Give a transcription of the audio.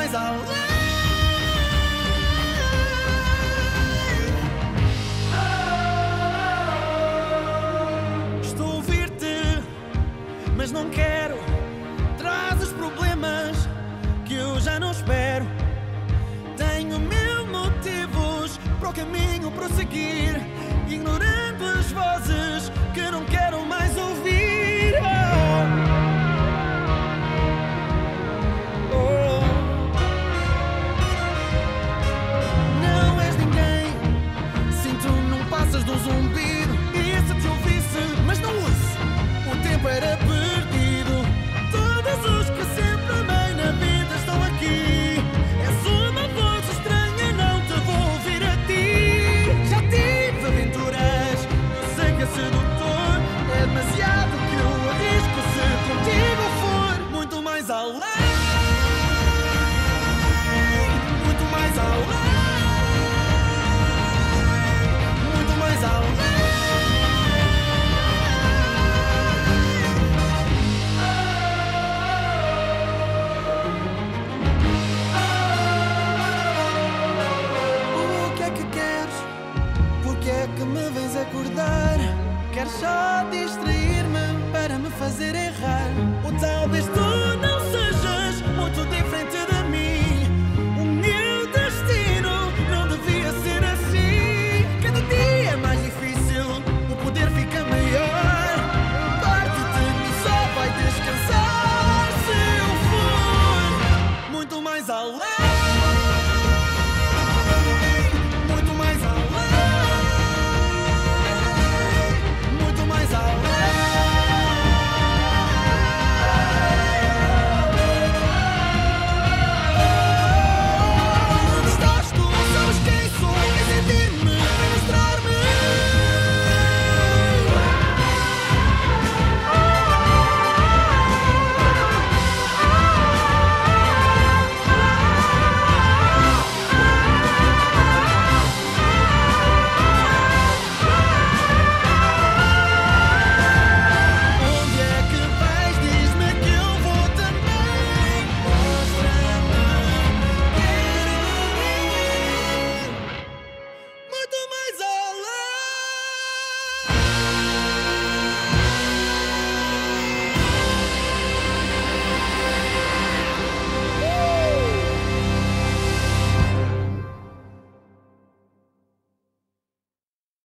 mais além. Estou a ouvir-te, mas não quero. Traz os problemas que eu já não espero. Tenho mil motivos para o caminho prosseguir, ignorando as vozes que não quero mais ouvir. Oh.